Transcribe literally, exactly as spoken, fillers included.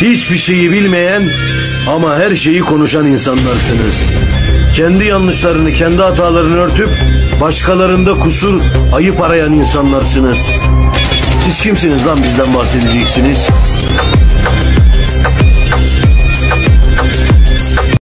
hiçbir şeyi bilmeyen ama her şeyi konuşan insanlarsınız. Kendi yanlışlarını, kendi hatalarını örtüp başkalarında kusur, ayıp arayan insanlarsınız. Siz kimsiniz lan bizden bahsedeceksiniz?